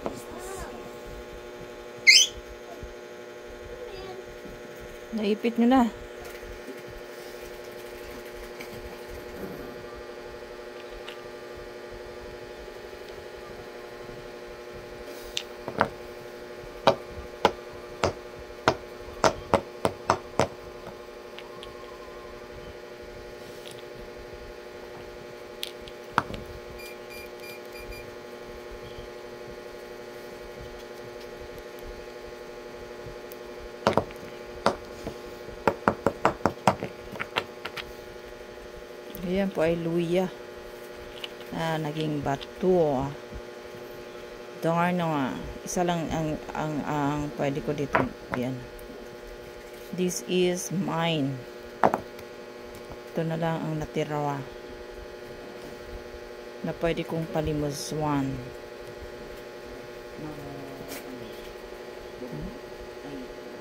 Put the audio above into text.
Naipit nyo na. Ayan po ay luya. Naging bato. Darn nga. Isa lang ang pwede ko dito. Ayan. This is mine. Ito na lang ang natira. Na pwede kong palimuswan.